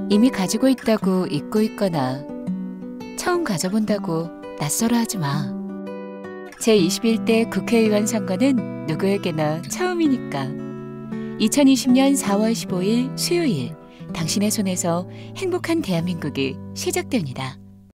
이미 가지고 있다고 잊고 있거나 처음 가져본다고 낯설어 하지 마. 제21대 국회의원 선거는 누구에게나 처음이니까. 2020년 4월 15일 수요일, 당신의 손에서 행복한 대한민국이 시작됩니다.